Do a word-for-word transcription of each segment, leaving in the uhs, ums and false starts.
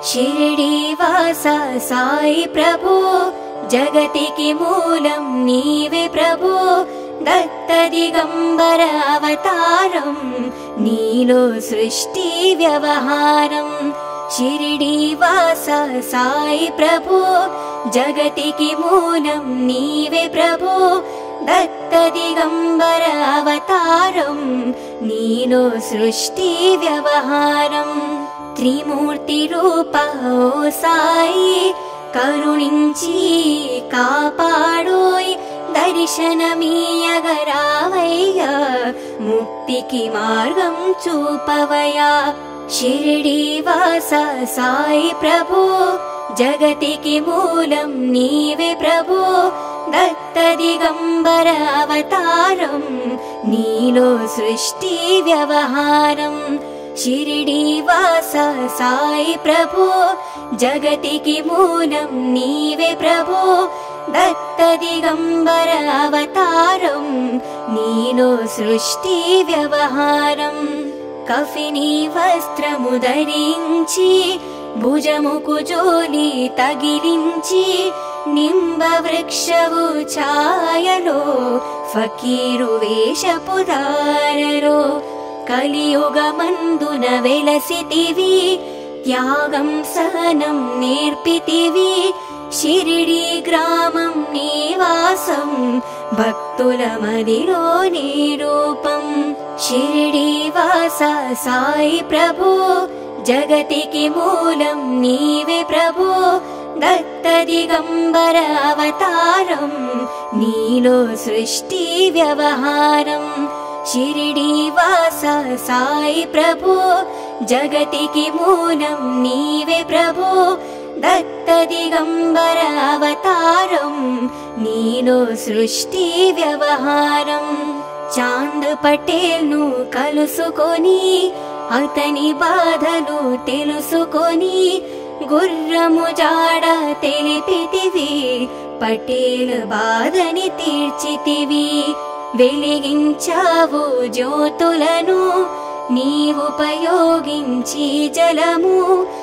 शिरडीवासा साई प्रभो जगतिकी मूलं नीवे प्रभो दत्त दिगंबर अवतारं नीलो सृष्टि व्यवहारं शिरडीवासा साई प्रभो जगतिकी मूलं नीवे प्रभो दत्त दिगंबर अवतारं नीलो सृष्टि व्यवहारं त्रिमूर्ति रूपा ओ साई करुणिंची कापाडोय दर्शनमीयगरावయ్య मुक्तिकी मार्गं चूपवया शिरडीवासा साई प्रभो जगतिकी मूलं नीवे प्रभो दत्त दिगंबर अवतारं नीलो सृष्टि व्यवहारं शिरडीवासा साई प्रभो जगतिकी मूलं नीवे प्रभो दत्त दिगंबर अवतारं नीलो सृष्टि व्यवहारं कफिनी वस्त्रमु धరించి भुजमुकु जोली तगिलिंచి निंब वृक्षवु छायलो फकीरु वेषपुधाररो కలియుగమందున వెలసితివి త్యాగం సహనం నేర్పితివి షిరిడి గ్రామం నివాసం భక్తుల మదిలో నీ రూపం షిరిడీవాసా సాయి ప్రభో జగతికి మూలం నీవే ప్రభో దత్త దిగంబర అవతారం నీలో సృష్టి వ్యవహారం शिरडीवासा साई प्रभो जगतिकी मूलं नीवे प्रभो दत्त दिगंबर अवतारं नीलो सृष्टि व्यवहारं चांद पटेल नु कलुसुकोनी अतनी बाधलु तेलुसुकोनी गुर्रमु जाड तेलिपितिवी पटेल बाधनी तीर्चितिवी వెలిగించావు జ్యోతులను నీవుపయోగించి జలము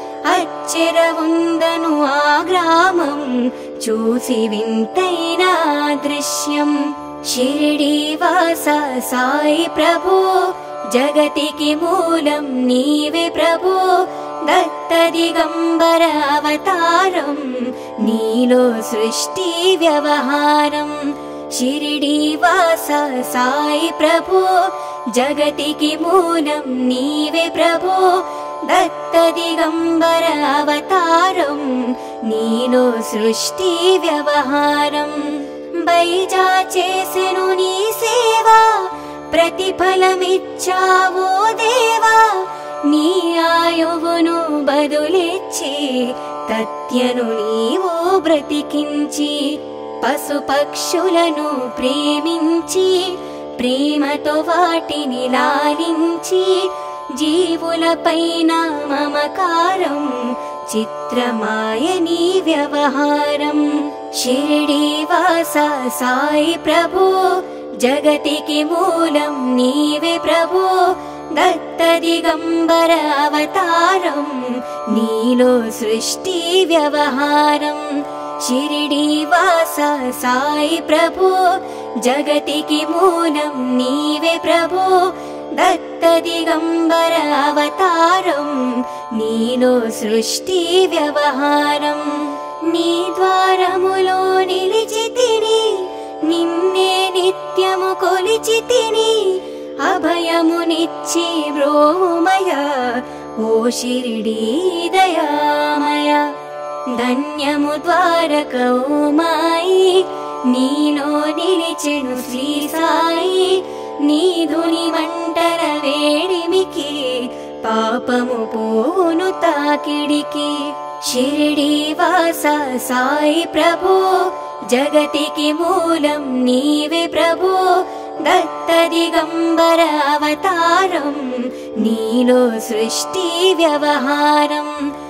అచ్చెరవుందను ఆ గ్రామం చూసి వింతైన దృశ్యం షిరడీవాసా సాయి ప్రభో జగతికి మూలం నీవే ప్రభో దత్త దిగంబర అవతారం నీలో సృష్టి వ్యవహారం शिरडीवासा साई प्रभो जगतिकी मूलं नीवे प्रभो दत्त दिगंबर अवतारं नीलो सृष्टि व्यवहारं बैजा చేసెను నీ సేవా ప్రతిఫలమిచ్చావో దేవా నీ ఆయువును బదులిచ్చి తత్యను నీవో బ్రతికించి పశుపక్షులను ప్రేమించి ప్రేమతో వాటిని లాలించి జీవులపైన మమకారం చిత్రమాయ నీ వ్యవహారం షిరడీవాసా సాయి ప్రభో జగతికి మూలం నీవే ప్రభో దత్త దిగంబర అవతారం నీలో సృష్టి వ్యవహారం शिरडीवासा साई प्रभो जगतिकी मूलं नीवे प्रभो दत्त दिगंबर अवतारं नीलो सृष्टि व्यवहारं नी द्वारमुलो निलिचितिनि निन्ने नित्यमु कोलिचितिनि अभयमुनिच्చి ब्रोमया ओ शिरडी दयामय ధన్యము ద్వారక ఓ మాయి నీలో నిలిచెను శ్రీ సాయి నీధుని మంటల వేడిమికి పాపము పోవును తాకిడికి షిరడీవాసా సాయి ప్రభో జగతికి మూలం నీవే ప్రభో దత్త దిగంబర అవతారం నీలో సృష్టి వ్యవహారం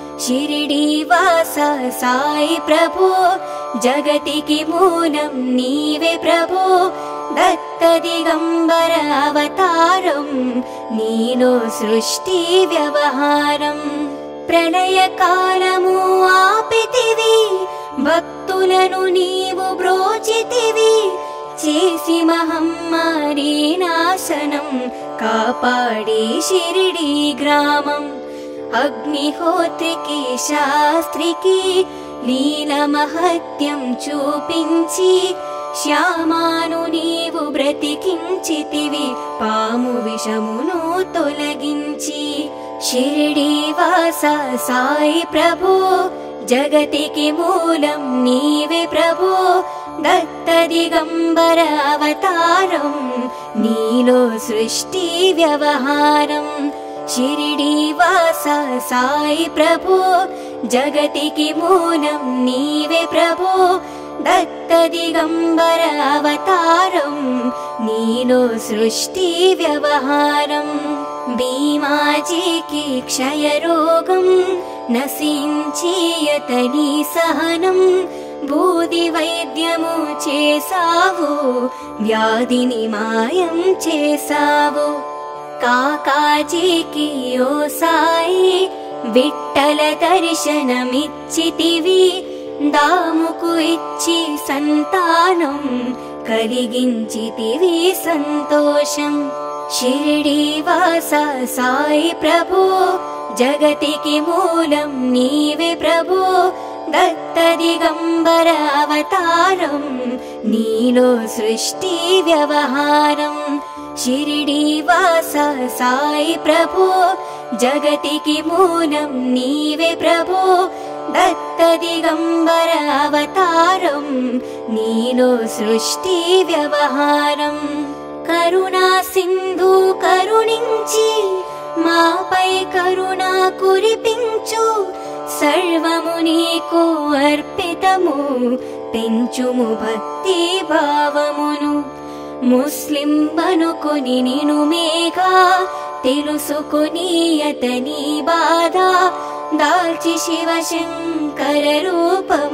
शिरडीवासा साई प्रभो जगतिकी मूलं नीवे प्रभो दत्त दिगंबर अवतारं नीलो सृष्टि व्यवहारं ప్రళయ కాలము ఆపితివి, భక్తులను నీవు బ్రోచితివి, చేసి మహమ్మారి నాశనం కాపాడి షిరిడి గ్రామం. అగ్నిహోత్రికి శాస్త్రికి లీల మహత్యం చూపించి, శ్యామాను నీవు బ్రతికించితివి, పాము విషమును తొలగించి. షిరిడి వాస సాయి ప్రభో, జగతికి మూలం నీవే ప్రభో, దత్త దిగంబర అవతారం, నీలో సృష్టి వ్యవహారం. షిరిడి వాస సాయి ప్రభో, జగతికి మూలం నీవే ప్రభో, దత్త దిగంబర అవతారం, నీలో సృష్టి వ్యవహారం. భీమాజీకి క్షయరోగం నశించి అతని సహనం, బూది వైద్యము చేసావు, వ్యాధిని మాయం చేసావు. కాకాజీకి ఓ సాయి విఠ్ఠల దర్శనమిచ్చితివి, దాముకు ఇచ్చి సంతానం కలిగించితివి సంతోషం. షిరిడి వాస సాయి ప్రభో, జగతికి మూలం నీవే ప్రభో, దత్త దిగంబర అవతారం, నీలో సృష్టి వ్యవహారం. షిరిడి వాస సాయి ప్రభో, జగతికి మూలం నీవే ప్రభో, దత్త దిగంబర అవతారం, నీలో సృష్టి వ్యవహారం. కరుణా సింధు కరుణించి మాపై కరుణ కురిపించు, సర్వము నీకు అర్పితము, పెంచుము భక్తి భావమును. ముస్లిం అనుకొని నిను మేఘా, తెలుసుకొని అతని బాధ, దాల్చి శివశంకర రూపం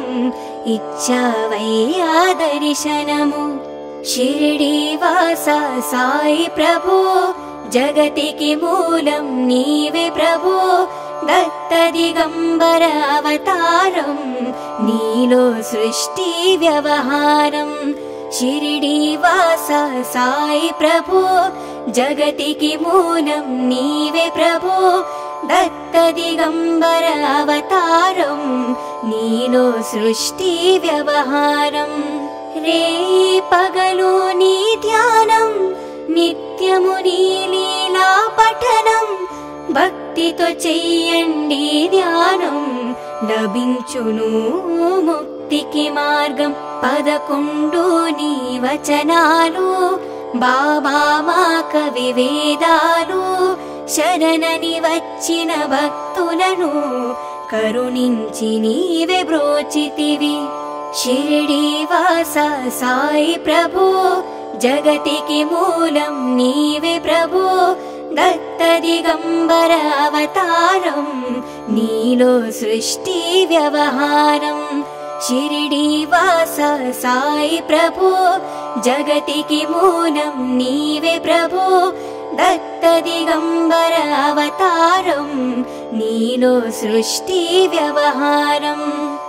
ఇచ్చావయ్యా దర్శనము. షిరిడి వాస సాయి ప్రభో, జగతికి మూలం నీవే ప్రభో, దత్త దిగంబర అవతారం, నీలో సృష్టి వ్యవహారం. షిరిడి వాస సాయి ప్రభో, జగతికి మూలం నీవే ప్రభో, దత్త దిగంబర అవతారం, నీలో సృష్టి వ్యవహారం. రే పగలు నీ ధ్యానం, నిత్యము నీ లీలా పఠనం, భక్తితో చెయ్యండి ధ్యానం, లభించును ముక్తికి మార్గం. పదకొండు నీ వచనాలు, బాబా మా కవి వేదాలు, శరణని వచ్చిన భక్తులను కరుణించి నీవే బ్రోచితివి. షిరిడి వాస సాయి ప్రభో, జగతికి మూలం నీవే ప్రభో, దత్త దిగంబర అవతారం, నీలో సృష్టి వ్యవహారం. షిరిడి వాస సాయి ప్రభో, జగతికి మూలం నీవే ప్రభో, దత్త దిగంబర అవతారం, నీలో సృష్టి వ్యవహారం.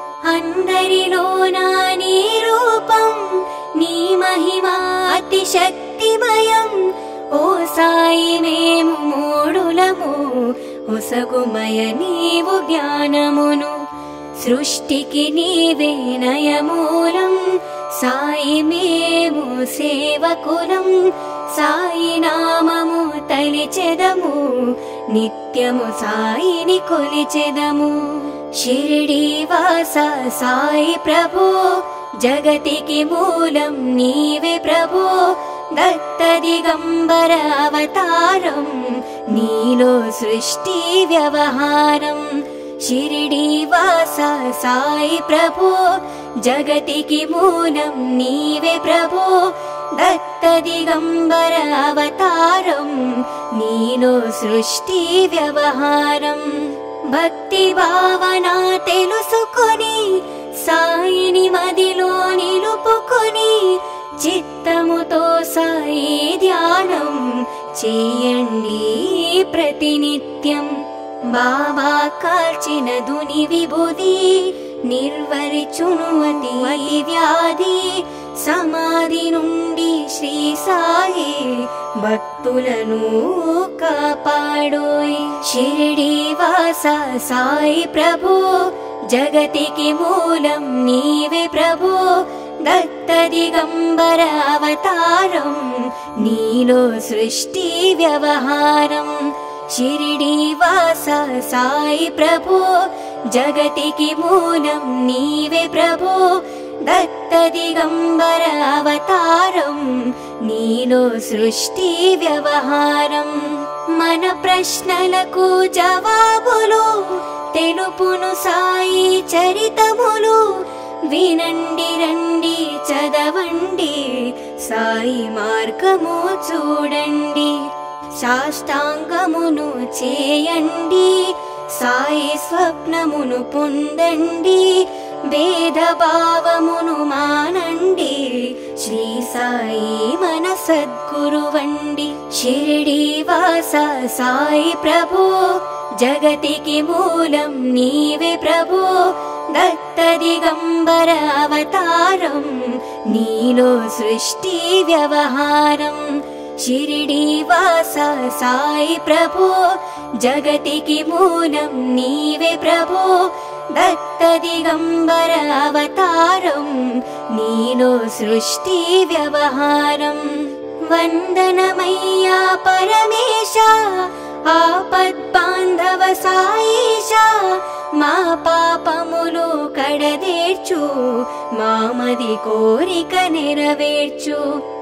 అందరిలోనా నీ రూపం, నీ మహిమా అతి శక్తిమయం. ఓ సాయి మేము మూడులము, ఒసగుమయ నీవు జ్ఞానమును. సృష్టికి నీవే నయమూలం, సాయి మేము సేవకులం. సాయి నామము తలిచెదము, నిత్యము సాయిని కొలిచెదము. షిరిడి వాస సాయి ప్రభో, జగతికి మూలం నీవే ప్రభో, దత్త దిగంబర అవతారం, నీలో సృష్టి వ్యవహారం. షిరిడి వాస సాయి ప్రభో, జగతికి మూలం నీవే ప్రభో, దత్త దిగంబర అవతారం, నీలో సృష్టి వ్యవహారం. భక్తి భావన తెలుసుకొని సాయిని మదిలో నిలుపుకొని, చిత్తముతో సాయి ధ్యానం చేయండి ప్రతినిత్యం. బాబా కాల్చిన దుని విభూది నిర్వరిచును అతి వ్యాధి సమాధి నుండి శ్రీ సాయి భక్తులను కాపాడోయ్ షిరిడి వాస సాయి ప్రభు జగతికి మూలం నీవే ప్రభు దత్త దిగంబర అవతారం నీలో సృష్టి వ్యవహారం షిరిడి వాస సాయి ప్రభు జగతికి మూలం నీవే ప్రభు దత్త దిగంబర అవతారం నీలో సృష్టి వ్యవహారం మన ప్రశ్నలకు జవాబులు తెలుపును సాయి చరితములు వినండి రండి చదవండి సాయి మార్గము చూడండి సాష్టాంగమును చేయండి సాయి స్వప్నమును పొందండి భేదభావమును మానండి శ్రీ సాయి మన సద్గురువండి షిరిడి వాస సాయి ప్రభు జగతికి మూలం నీవే ప్రభు దత్త దిగంబర అవతారం నీలో సృష్టి వ్యవహారం షిరిడి వాస సాయి ప్రభు జగతికి మూలం నీవే ప్రభు దత్త దిగంబర అవతారం నీలో సృష్టి వ్యవహారం వందనమయ్యా పరమేశ ఆపద్బాంధవ సాయిష మా పాపములు కడదేర్చు మామది కోరిక నెరవేర్చు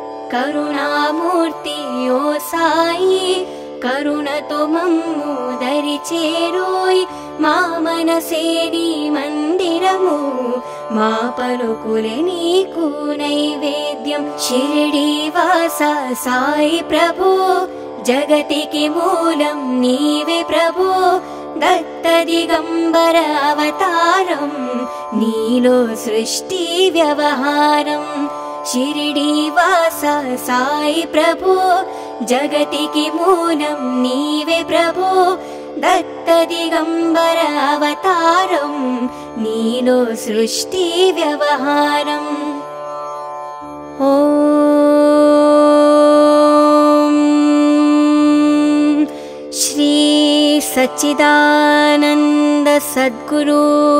కరుణామూర్తి ఓ సాయి కరుణతో మమ్ము దరి చేరోయ్ మా మనసే నీ మందిరము మా పలుకులే నీకు నైవేద్యం షిరిడి వాస సాయి ప్రభు జగతికి మూలం నీవే ప్రభు దత్త దిగంబర అవతారం నీలో సృష్టి వ్యవహారం షిరిడి వాస సాయి ప్రభు జగతికి మూలం నీవే ప్రభు దత్త దిగంబర అవతారం నీలో సృష్టి వ్యవహారం ఓం శ్రీ सच्चिदानंद सद्गुरु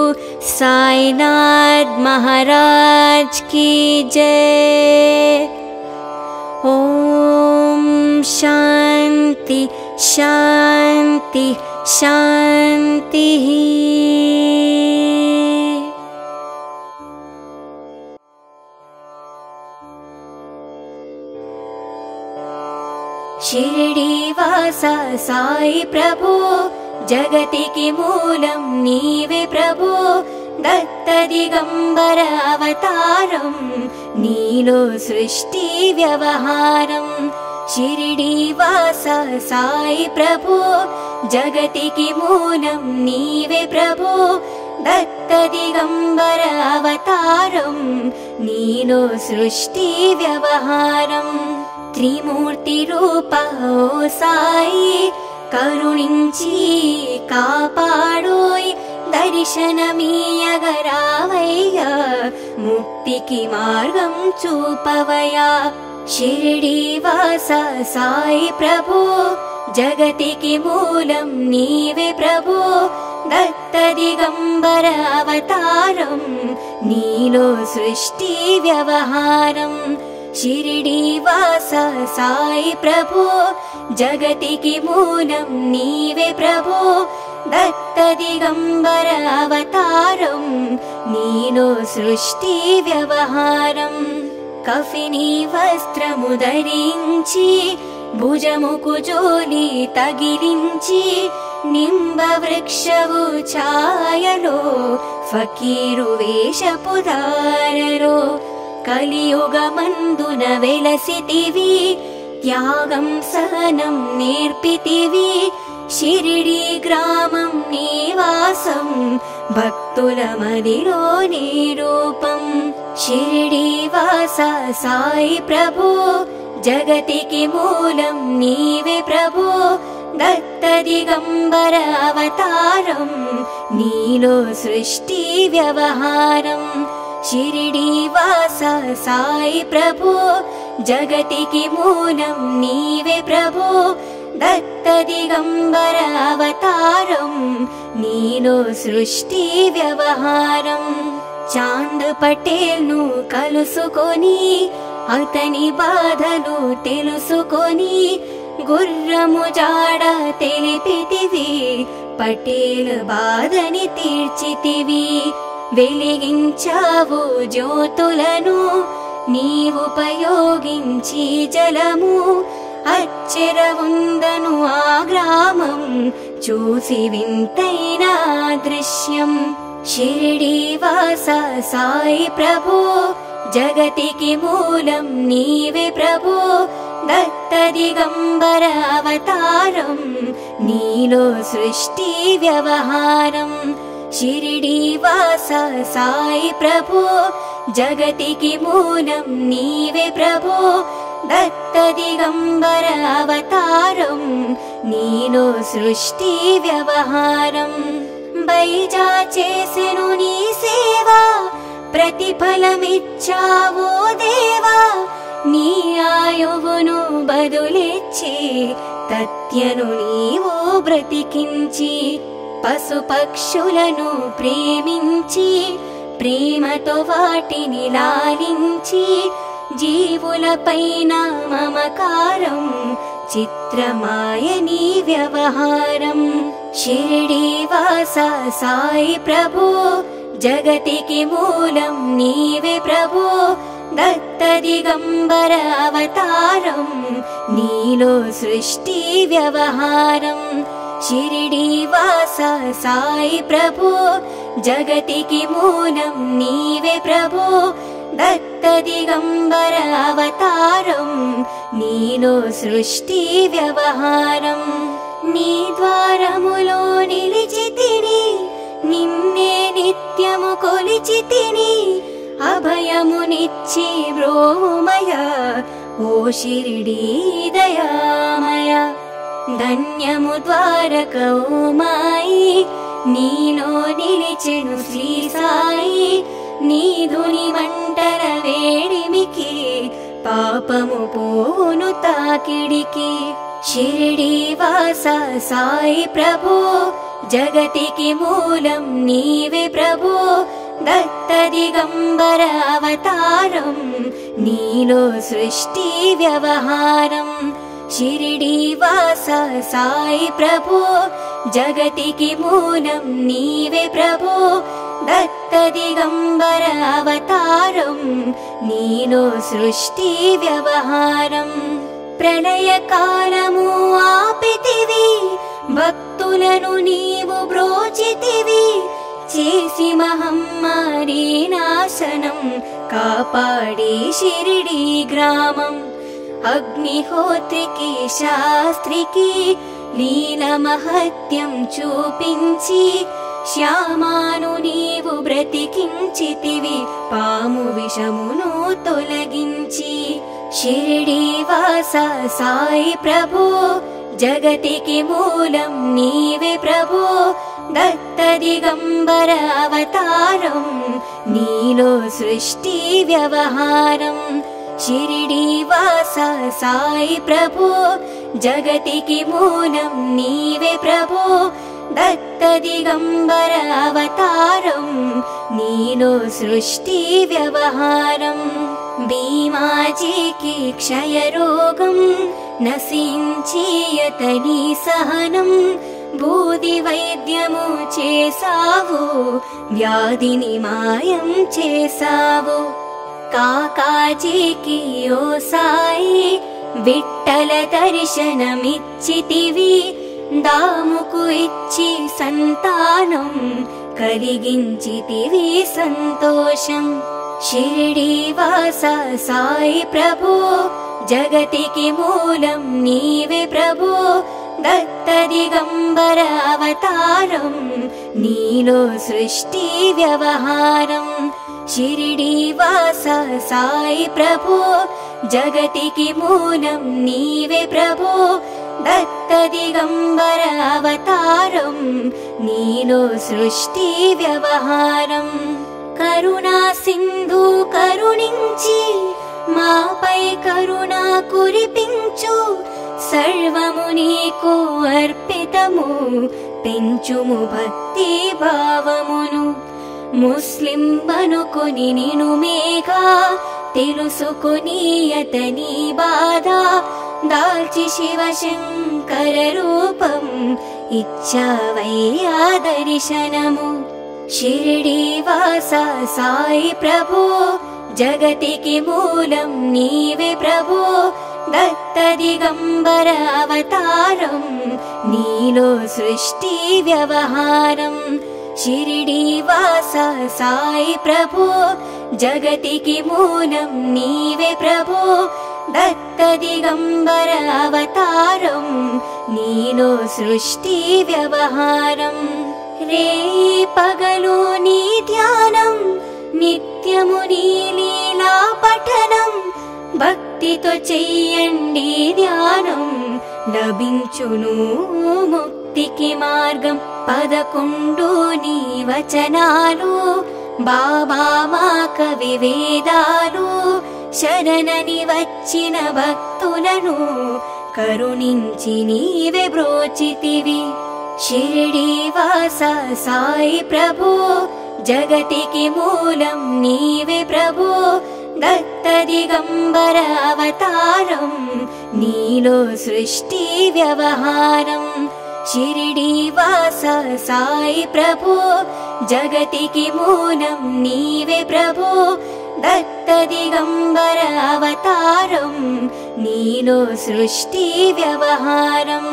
साईनाथ महाराज की जय। ओम शांति शांति शांति। शिरडी वासा साई प्रभु जगतिकी मूलं नीवे प्रभु दत्त दिगंबर अवतारं नीलो सृष्टि व्यवहारं शिरडी वासा साई प्रभु जगतिकी मूलं नीवे प्रभु दत्त दिगंबर अवतारं नीलो सृष्टि व्यवहारं त्रिमूर्ति रूपा ओ साई करुणिंची कापाडोय్ दर्शनमीयगरावయ్యా मुक्तिकी मार्गं चूपवया शिरडी वासा साई प्रभु जगतिकी मूलं नीवे प्रभु दत्त दिगंबर अवतारं नीलो सृष्टि व्यवहारं शिरडी वासा साई प्रभु जगतिकी मूलं नीवे प्रभु दत्त दिगंबर अवतारं नीलो सृष्टि व्यवहारं कफिनी वस्त्रमु धरिंची भुजमुकु जोली तगिलिंची निंब वृक्षवु छायलो फकीरु वेषपु धारलो కలియుగమందున వెలసితివి త్యాగం సహనం నేర్పితివి షిరిడి గ్రామం నివాసం భక్తుల మదిలో నీ రూపం షిరిడి వాసా సాయి ప్రభు జగతికి మూలం నీవే ప్రభో దత్త దిగంబర అవతారం నీలో సృష్టి వ్యవహారం షిరిడి వాస సాయి ప్రభో జగతికి మూలం నీవే ప్రభో దత్త దిగంబర అవతారం నీలో సృష్టి వ్యవహారం చాంద్ పటేల్ ను కలుసుకొని అతని బాధలు తెలుసుకొని గుర్రము జాడ తెలిపితివి పటేల్ బాధని తీర్చితివి వెలిగించావు జ్యోతులను నీవుపయోగించి జలము అచ్చర ఉందను ఆ గ్రామం చూసి వింతైన దృశ్యం షిరిడి వాస సాయి ప్రభో జగతికి మూలం నీవే ప్రభో దత్త దిగంబర అవతారం నీలో సృష్టి వ్యవహారం షిరిడి వాస సాయి ప్రభో జగతికి మూలం నీవే ప్రభో దత్త దిగంబర అవతారం నీలో సృష్టి వ్యవహారం బైజా చేసెను నీ సేవా ప్రతిఫలమిచ్చావో దేవా నీ ఆయువును బదులిచ్చి తత్యను నీవో బ్రతికించి పశుపక్షులను ప్రేమించి ప్రేమతో వాటిని లాలించి జీవులపైన మమకారం చిత్రమాయ నీ వ్యవహారం షిరిడి వాస సాయి ప్రభో జగతికి మూలం నీవే ప్రభో దత్త దిగంబర అవతారం నీలో సృష్టి వ్యవహారం షిరిడి వాస సాయి ప్రభో జగతికి మూలం నీవే ప్రభో దత్త దిగంబర అవతారం నీలో సృష్టి వ్యవహారం నీ ద్వారములో నిలిచితిని నిన్నే నిత్యము కొలిచితిని అభయమునిచ్చి బ్రోమయ ఓ షిరిడి దయామయ ధన్యము ద్వారక ఓ మాయి నీలో నిలిచెను శ్రీ సాయి నీధుని మంటల వేడిమికి పాపము పోను తాకిడికి షిరిడి వాస సాయి ప్రభో జగతికి మూలం నీవే ప్రభో దత్త దిగంబర అవతారం నీలో సృష్టి వ్యవహారం షిరిడి వాస సాయి ప్రభో జగతికి మూలం నీవే ప్రభో దత్త దిగంబర అవతారం నీలో సృష్టి వ్యవహారం ప్రళయ కాలము ఆపితివి భక్తులను నీవు బ్రోచితివి చేసి మహమ్మారి నాశనం కాపాడి షిరిడి గ్రామం అగ్నిహోత్రికి శాస్త్రికి లీల మహత్యం చూపించి శ్యామాను నీవు బ్రతికించితివి పాము విషమును తొలగించి షిరిడి వాస సాయి ప్రభో జగతికి మూలం నీవే ప్రభో దత్త దిగంబర అవతారం నీలో సృష్టి వ్యవహారం షిరిడి వాస సాయి ప్రభో జగతికి మూలం నీవే ప్రభో దత్త దిగంబర అవతారం నీలో సృష్టి వ్యవహారం భీమాజీకి క్షయరోగం నశించి అతని సహనం బూది వైద్యము చేసావు వ్యాధిని మాయం చేసావు కాకాజీకి ఓ సాయి విట్టల దర్శనమిచ్చితివి దాముకు ఇచ్చి సంతానం కలిగించితివి సంతోషం షిరిడి వాస సాయి ప్రభో జగతికి మూలం నీవే ప్రభో దత్త దిగంబర అవతారం నీలో సృష్టి వ్యవహారం షిరిడి వాస సాయి ప్రభో జగతికి మూలం నీవే ప్రభో దత్త దిగంబర అవతారం నీలో సృష్టి వ్యవహారం కరుణా సింధు కరుణించి మాపై కరుణా కురిపించు సర్వము నీకు అర్పితము పెంచుము భక్తి భావమును ముస్లిం అనుకొని నిను మేఘా తెలుసుకొని అతని బాధ దాల్చి శివశంకర రూపం ఇచ్చావయ్యా దర్శనము షిరిడి వాస సాయి ప్రభో జగతికి మూలం నీవే ప్రభో దత్త దిగంబర అవతారం నీలో సృష్టి వ్యవహారం షిరిడి వాస సాయి ప్రభో జగతికి మూలం నీవే ప్రభో దత్త దిగంబర అవతారం నీలో సృష్టి వ్యవహారం రే పగలు నీ ధ్యానం నిత్యము నీ లీలా పఠనం భక్తితో చెయ్యండి ధ్యానం లభించును ముక్తికి మార్గం పదకొండు నీ వచనాలు బాబా మా కవి వేదాలు శరణని వచ్చిన భక్తులను కరుణించి నీవే బ్రోచితివి షిరిడి వాస సాయి ప్రభో జగతికి మూలం నీవే ప్రభో దత్త దిగంబర అవతారం నీలో సృష్టి వ్యవహారం షిరిడి వాస సాయి ప్రభో జగతికి మూలం నీవే ప్రభో దత్త దిగంబర అవతారం నీలో సృష్టి వ్యవహారం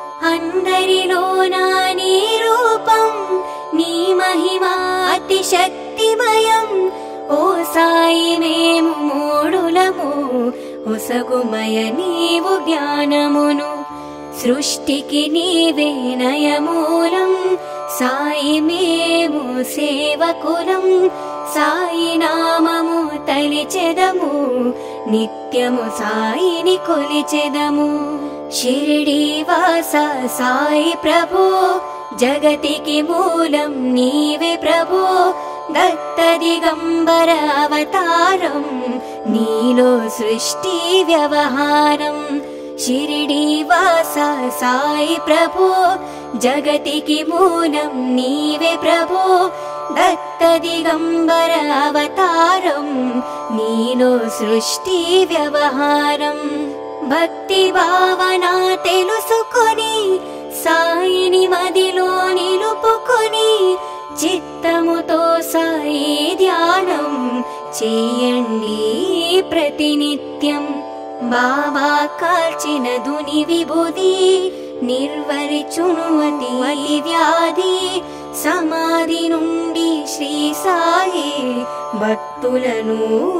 అందరిలోనా నీ రూపం నీ మహిమా అతి శక్తిమయం ఓ సాయి మేము మూడులము ఒసగుమయ నీవు జ్ఞానమును సృష్టికి నీవే నయమూలం సాయి మేము సేవకులం సాయి నామము తలిచెదము నిత్యము సాయిని కొలిచెదము షిరిడి వాస సాయి ప్రభో జగతికి మూలం నీవే ప్రభో దత్త దిగంబర అవతారం నీలో సృష్టి వ్యవహారం షిరిడి వాస సాయి ప్రభో జగతికి మూలం నీవే ప్రభో దత్త దిగంబర అవతారం నీలో సృష్టి వ్యవహారం భక్తి భావన తెలుసుకొని సాయిని మదిలో నిలుపుకొని చిత్తముతో సాయి ధ్యానం చేయండి ప్రతినిత్యం బాబా కాల్చిన దుని విభూది నిర్వరిచును అతి అతి వ్యాధి సమాధి నుండి శ్రీ సాయి భక్తులను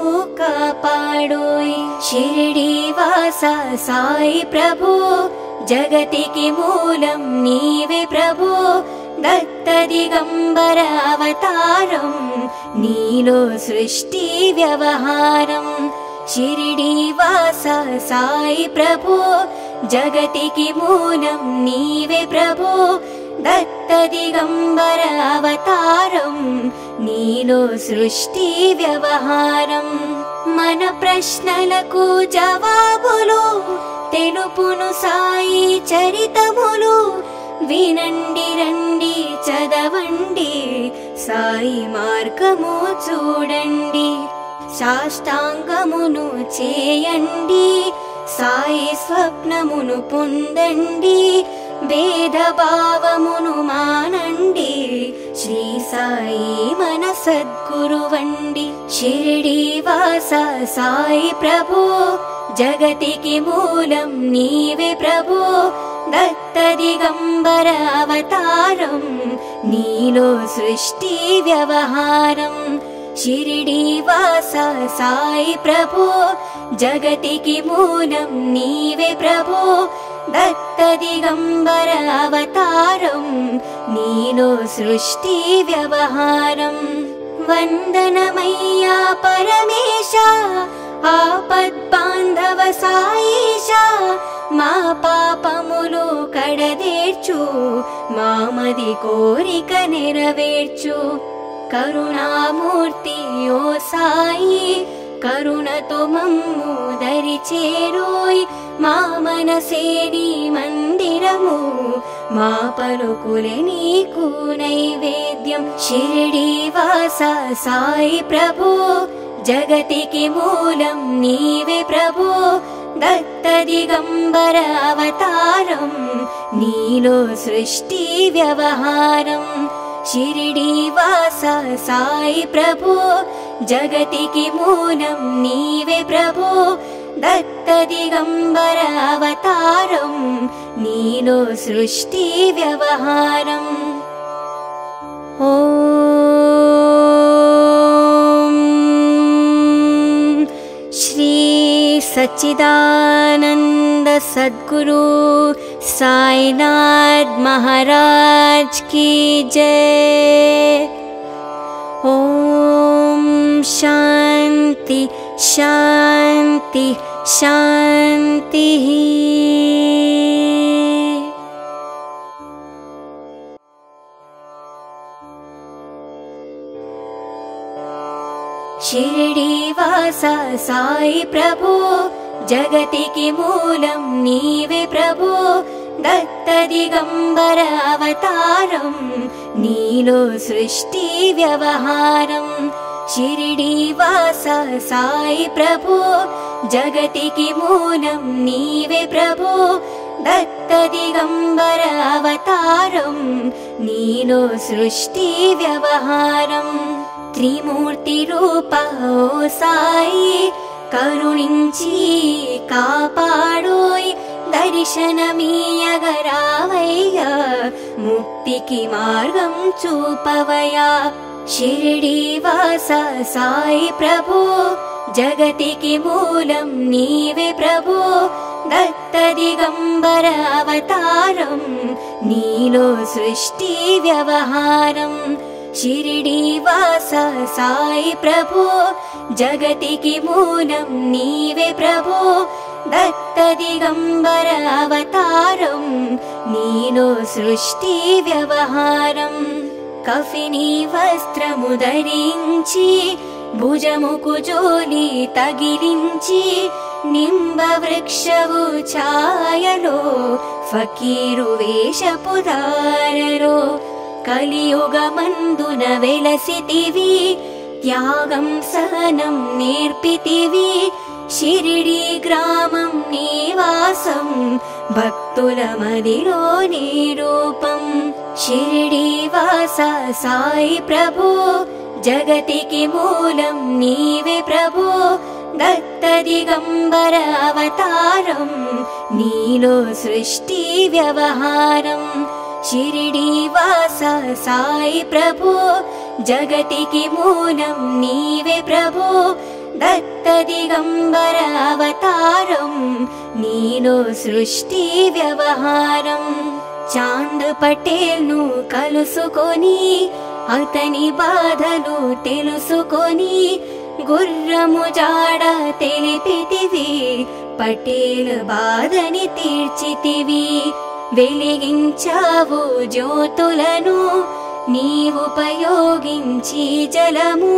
కాపాడోయ్ షిరిడి వాస సాయి ప్రభో జగతికి మూలం నీవే ప్రభో దత్త దిగంబర అవతారం నీలో సృష్టి వ్యవహారం షిరిడి వాస సాయి ప్రభో జగతికి మూలం నీవే ప్రభో దత్త దిగంబర అవతారం నీలో సృష్టి వ్యవహారం మన ప్రశ్నలకు జవాబులు తెలుపును సాయి చరితములు వినండి రండి చదవండి సాయి మార్గము చూడండి సాష్టాంగమును చేయండి సాయి స్వప్నమును పొందండి భేదభావమును మానండి శ్రీ సాయి మన సద్గురువండి షిరిడి వాస సాయి ప్రభో జగతికి మూలం నీవే ప్రభో దత్త దిగంబర అవతారం నీలో సృష్టి వ్యవహారం షిరిడి వాస సాయి ప్రభో జగతికి మూలం నీవే ప్రభో దత్త దిగంబర అవతారం నీలో సృష్టి వ్యవహారం వందనమయ్యా పరమేశ ఆపద్బాంధవ సాయిషా మా పాపములు కడదేర్చు మామది కోరిక నెరవేర్చు కరుణామూర్తి ఓ సాయి కరుణతో మమ్ము దరి చేరోయ్ మా మనసే నీ మందిరము మా పలుకులే నీకు నైవేద్యం షిరిడి వాస సాయి ప్రభు జగతికి మూలం నీవే ప్రభు దత్త దిగంబర అవతారం నీలో సృష్టి వ్యవహారం షిరిడి వాస సాయి ప్రభు జగతికి మూలం నీవే ప్రభు దత్త దిగంబర అవతారం నీలో సృష్టి వ్యవహారం ఓం శ్రీ सच्चिदानंद सद्गुरु साईनाथ महाराज की जय। ओम शांति शांति शांति। शिरडी वासा साई प्रभु जगतिकी मूलं नीवे प्रभु दत्त दिगंबर अवतारं नीलो सृष्टि व्यवहारं शिरडी वासा साई प्रभु जगतिकी मूलं नीवे प्रभु दत्त दिगंबर अवतारं नीलो सृष्टि व्यवहारं त्रिमूर्ति रूपा ओ साई करुणिंची कापाडोय दर्शनमीयगरावయ్య मुक्तिकी मार्गं चूपवया शिरडी वासा साई प्रभु जगतिकी मूलं नीवे प्रभु दत्त दिगंबर अवतारं नीलो सृष्टि व्यवहारं शिरडी वासा साई प्रभु जगतिकी मूलं नीवे प्रभु दत्त दिगंबर अवतारं नीलो सृष्टि व्यवहारं कफिनी वस्त्रमु धरिंची भुजमुकु जोली तगिलिंची निंब वृक्षवु छायलो फकीरु वेषपुधाररो కలియుగమందున వెలసితివి త్యాగం సహనం నేర్పితివి షిరిడి గ్రామం నివాసం భక్తుల మదిలో నీ రూపం షిరిడి వాసా సాయి ప్రభు జగతికి మూలం నీవే ప్రభు దత్త దిగంబర అవతారం నీలో సృష్టి వ్యవహారం शिरडी वासा साई प्रभु जगतिकी मूलं नीवे प्रभु दत्त दिगंबर अवतारं नीलो सृष्टि व्यवहारं चांद पटेल नु कलुसुकोनी अतनी बाधलु तेलुसुकोनी गुर्रमु जाड तेलिपितिवी पटेल बाधनी तीर्चितिवी వెలిగించావు జ్యోతులను నీవుపయోగించి జలము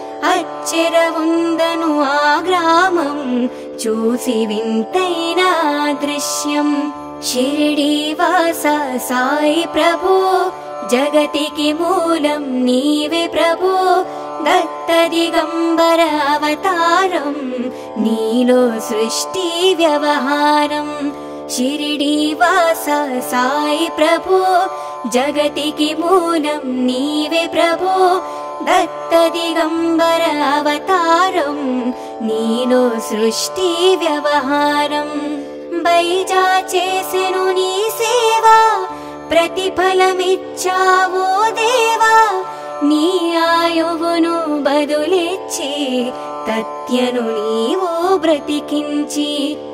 అచ్చెరవుందను ఆ గ్రామం చూసి వింతైన దృశ్యం షిరిడి వాసా సాయి ప్రభు జగతికి మూలం నీవే ప్రభు దత్త దిగంబర అవతారం నీలో సృష్టి వ్యవహారం शिरडी वासा साई प्रभु जगतिकी मूलं नीवे प्रभु दत्त दिगंबर अवतारं नीलो सृष्टि व्यवहारं बैजा చేసెను నీ సేవా ప్రతిఫలమిచ్చావో దేవా నీ ఆయువును బదులిచ్చి తత్యను నీవు బ్రతికించి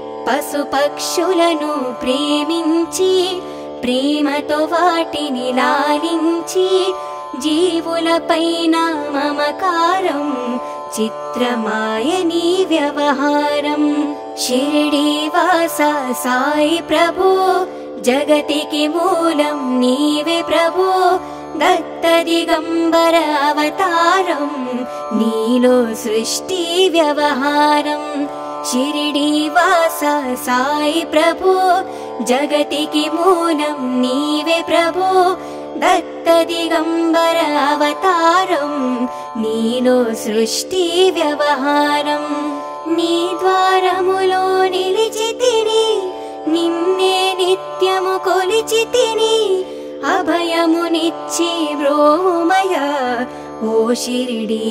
పశుపక్షులను ప్రేమించి ప్రేమతో వాటిని లాలించి జీవులపైన మమకారం విచిత్రమాయ నీ వ్యవహారం షిరిడీవాస సాయి ప్రభు జగతికి మూలం నీవే ప్రభు దత్త దిగంబర అవతారం నీలో సృష్టి వ్యవహారం షిరిడీవాస సాయి ప్రభు జగతికి మూలం నీవే ప్రభు దత్త దిగంబర అవతారం నీలో సృష్టి వ్యవహారం నీ ద్వారములో నిలిచితిని నిన్నే నిత్యము కొలిచితిని అభయమునిచ్చి బ్రోమయ ఓ షిరిడీ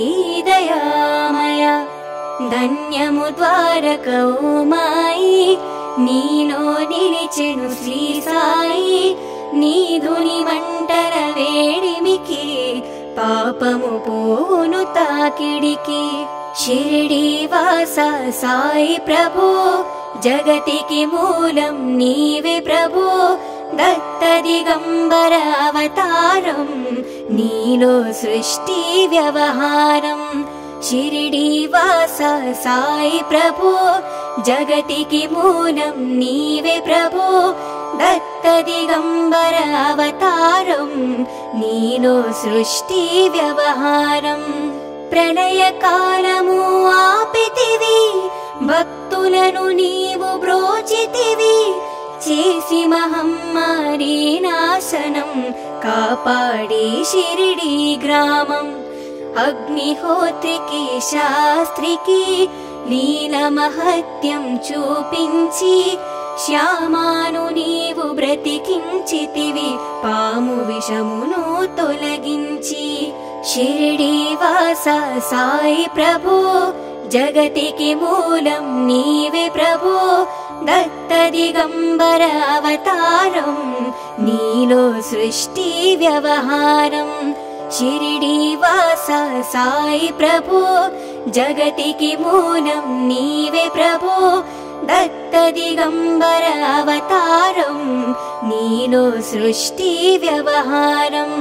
దయామయ ధన్యము ద్వారక ఓ మాయి నీలో నిలిచెను శ్రీ సాయి నీధుని మంటల వేడిమికి పాపము పోను తాకిడికి షిరిడీవాస సాయి ప్రభు జగతికి మూలం నీవే ప్రభు దత్త దిగంబర అవతారం నీలో సృష్టి వ్యవహారం షిరిడీవాస సాయి ప్రభు జగతికి మూలం నీవే ప్రభు దత్త దిగంబర అవతారం నీలో సృష్టి వ్యవహారం ప్రళయ కాలము ఆపితివి భక్తులను నీవు బ్రోచితివి చేసి మహమ్మారి నాశనం కాపాడి షిరిడీ గ్రామం అగ్నిహోత్రికి శాస్త్రికి లీల మహత్యం చూపించి శ్యామాను నీవు బ్రతికించితివి పాము విషమును తొలగించి షిరిడీవాస సాయి ప్రభు జగతికి మూలం నీవే ప్రభు దత్త దిగంబర అవతారం నీలో సృష్టి వ్యవహారం షిరిడీవాస సాయి ప్రభు జగతికి మూలం నీవే ప్రభు దత్త దిగంబర అవతారం నీలో సృష్టి వ్యవహారం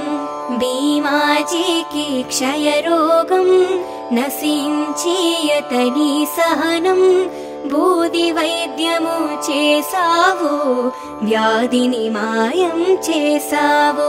భీమాజీకి క్షయరోగం నశించి అతని సహనం బూది వైద్యము చేసావు వ్యాధిని మాయం చేసావు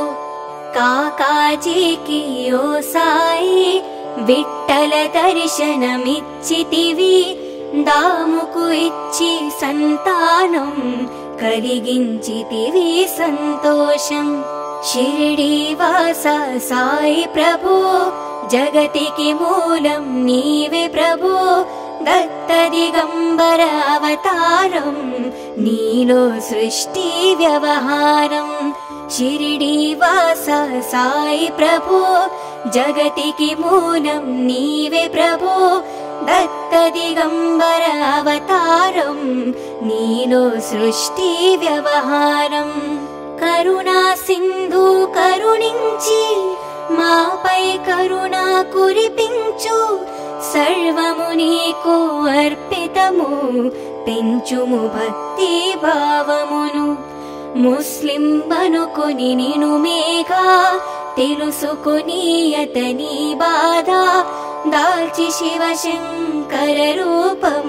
కాకాజీకి ఓ సాయి విఠ్ఠల దర్శనమిచ్చితివి దాముకు ఇచ్చి సంతానం కలిగించితివి సంతోషం షిరిడీవాస సాయి ప్రభు జగతికి మూలం నీవే ప్రభు దత్త దిగంబర అవతారం నీలో సృష్టి వ్యవహారం షిరిడీవాస సాయి ప్రభు జగతికి మూలం నీవే ప్రభు దత్త దిగంబర అవతారం నీలో సృష్టి వ్యవహారం కరుణా సింధు కరుణించి మాపై కరుణ కురిపించు సర్వము నీకు అర్పితము పెంచుము భక్తి భావమును ముస్లిం బనుకొని నిను మేఘా తెలుసుకొని అతని బాధ దాల్చి శివశంకర రూపం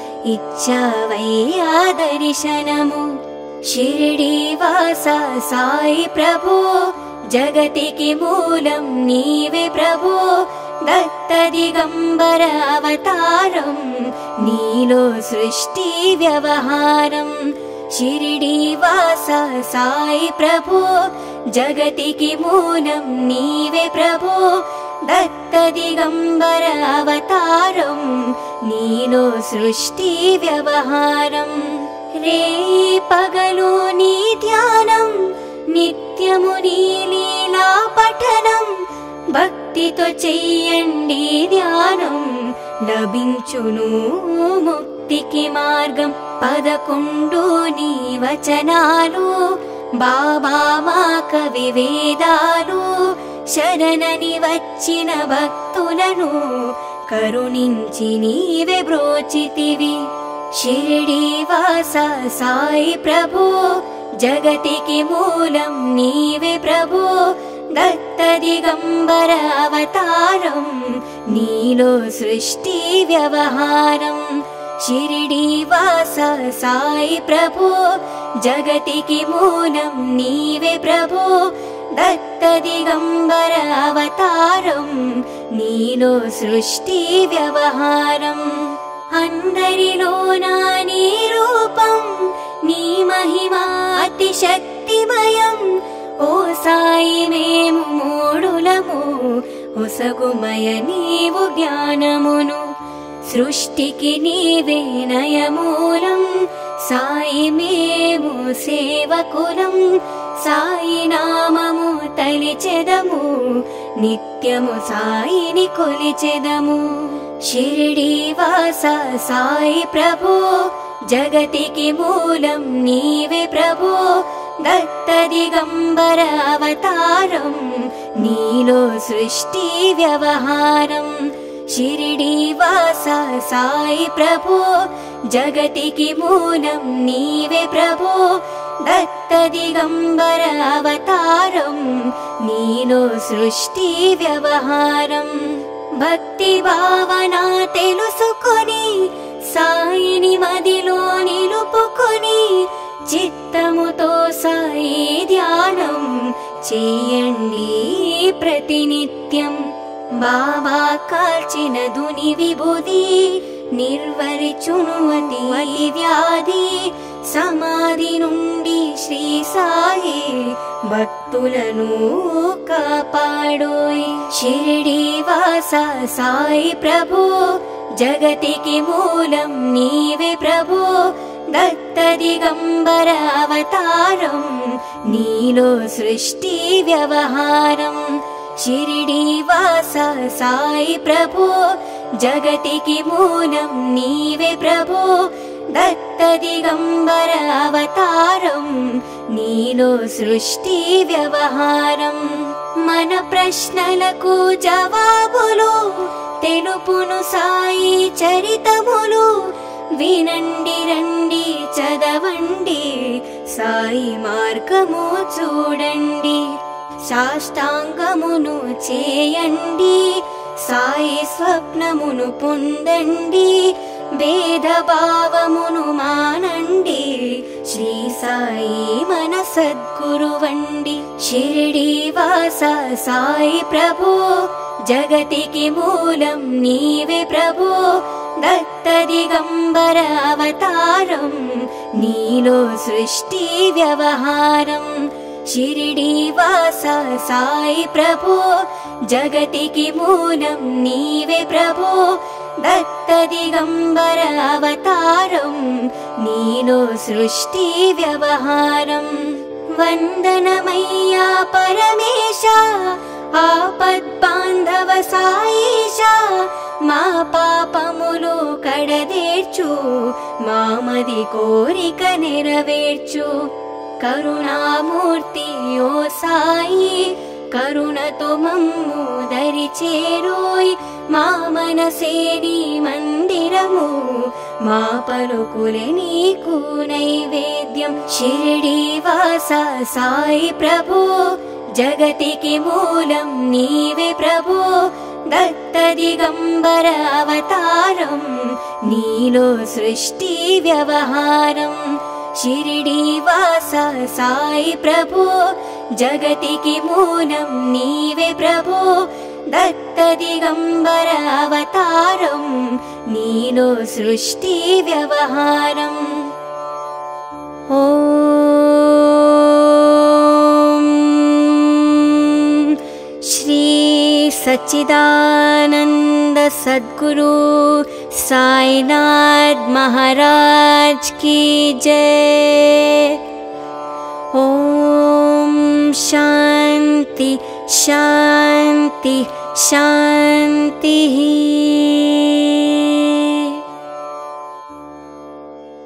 ఇచ్చావయ్యా దర్శనము షిరిడీవాస సాయి ప్రభు జగతికి మూలం నీవే ప్రభు దత్త దిగంబర అవతారం నీలో సృష్టి వ్యవహారం షిరిడీవాస సాయి ప్రభు జగతికి మూలం నీవే ప్రభు దత్త దిగంబర అవతారం నీలో సృష్టి వ్యవహారం రే పగలు నీ ధ్యానం నిత్యము నీ లీలా పఠనం భక్తితో చెయ్యండి ధ్యానం లభించును ముక్తికి మార్గం పదకొండు నీ వచనాలు బాబా మా కవి వేదాలు శరణని వచ్చిన భక్తులను కరుణించి నీవే బ్రోచితివి షిరిడీవాస సాయి ప్రభు జగతికి మూలం నీవే ప్రభు दत्तदिगम्बर अवतारं नीलो सृष्टि व्यवहारं शिरिडीवास साई प्रभो जगतिकी मूलं नीवे प्रभो दत्तदिगम्बर अवतारं नीलो सृष्टि व्यवहारं अंदरिलोना नी रूपं नी महिमा अतिशक्तिमयं ओ साई मेमु मूढुलमु ఒసగుమయ నీవు జ్ఞానమును సృష్టికి నీవే నయమూలం సాయి మేము సేవకులం సాయి నామము తలిచెదము నిత్యము సాయిని కొలిచెదము షిరిడీవాస సాయి ప్రభో జగతికి మూలం నీవే ప్రభో दत्तदिगम्बर अवतारं नीलो सृष्टि व्यवहारं शिरिडीवास साई प्रभो जगतिकी मूलं नीवे प्रभो दत्तदिगम्बर अवतारं नीलो सृष्टि व्यवहारं भक्ति भावना तेलुसुकोनि साईनि मदिलो निलुपुकोनि చిత్తముతో సాయి ధ్యానం చేయండి ప్రతినిత్యం బాబా కాల్చిన దుని విభూది నిర్వరిచును అతి వ్యాధి సమాధి నుండి శ్రీ సాయి భక్తులను కాపాడోయ్ షిరిడీవాస సాయి ప్రభో జగతికి మూలం నీవే ప్రభో दत्तदिगम्बर अवतारं नीलो सृष्टि व्यवहारं शिरिडीवास साई प्रभो जगतिकी मूलं नीवे प्रभो दत्तदिगम्बर अवतारं नीलो सृष्टि व्यवहारं मन प्रश्नలకు జవాబులు తెలుపును సాయి చరితములు వినండి రండి చదవండి సాయి మార్గము చూడండి సాష్టాంగమును చేయండి సాయి స్వప్నమును పొందండి భేదభావమును మానండి శ్రీ సాయి మన సద్గురువండి షిరిడీవాస సాయి ప్రభో జగతికి మూలం నీవే ప్రభో दत्तदिगम्बर अवतारं नीलो सृष्टि व्यवहारं शिरिडीवास साई प्रभो जगतिकी मूलं नीवे प्रभो दत्तदिगम्बर अवतारं नीलो सृष्टि व्यवहारं वन्दनमय्या परमेशा आपद्बान्धव साईशा మా పాపములు కడదేర్చు మామది కోరిక నెరవేర్చు కరుణామూర్తి ఓ సాయి కరుణతో మమ్ము దరి చేరోయ్ మా మనసే నీ మందిరము మా పలుకులే నీకు నైవేద్యం షిరిడీవాస సాయి ప్రభో జగతికి మూలం నీవే ప్రభో दत्तदिगम्बर अवतारं नीलो सृष्टि व्यवहारं शिरिडीवास साई प्रभो जगतिकी मूलं नीवे प्रभो दत्तदिगम्बर अवतारं नीलो सृष्टि व्यवहारं ओ सच्चिदानंद सद्गुरु साईनाथ महाराज की जय। ओम शांति शांति शांति।